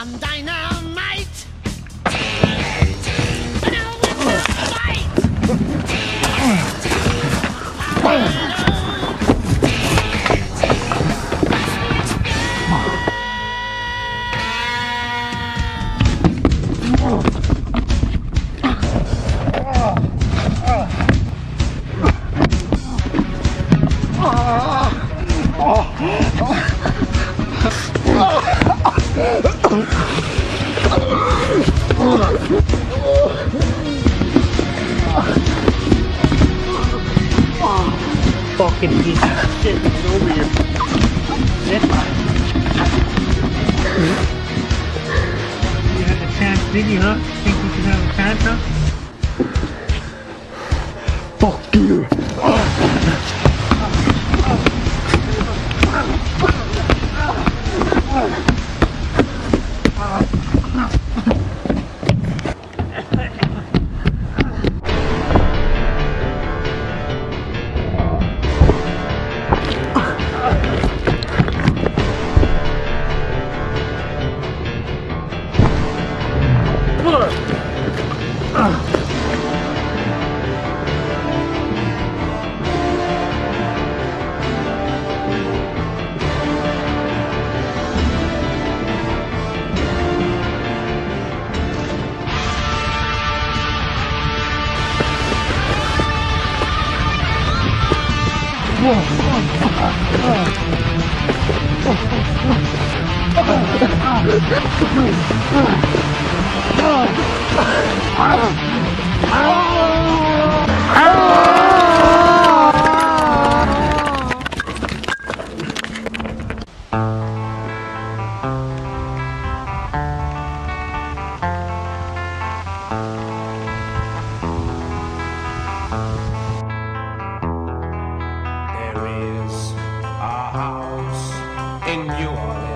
I'm dynamite. Now we will fight. Fucking piece of shit, get over here. Sit. You had a chance, did you, huh? Think you could have a chance, huh? Fuck you. There is a house in New Orleans.